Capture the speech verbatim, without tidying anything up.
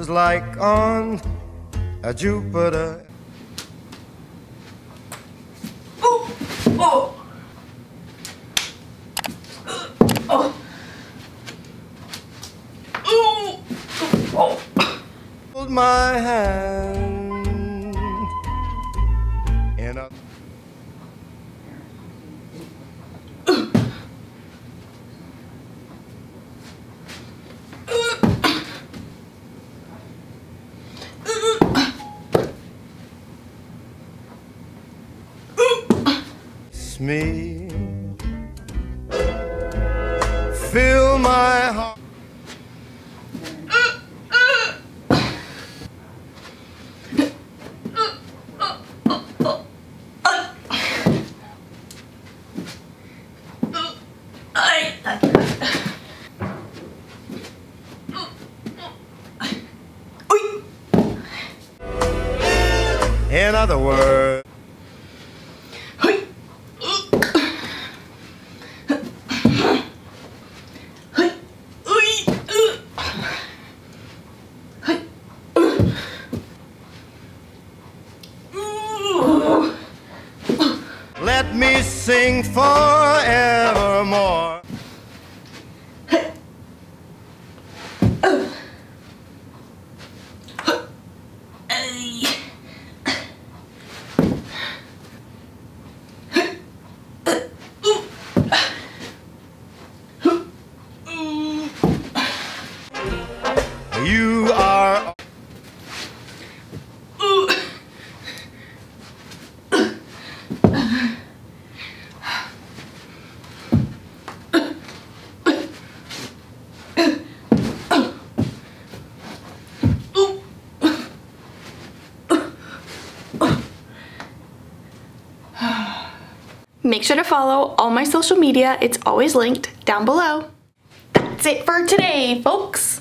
was like on a Jupiter. Oh, oh, oh, oh, oh. Hold my hand in a me, fill my heart. In other words, let me sing forevermore. You are Make sure to follow all my social media. It's always linked down below. That's it for today, folks.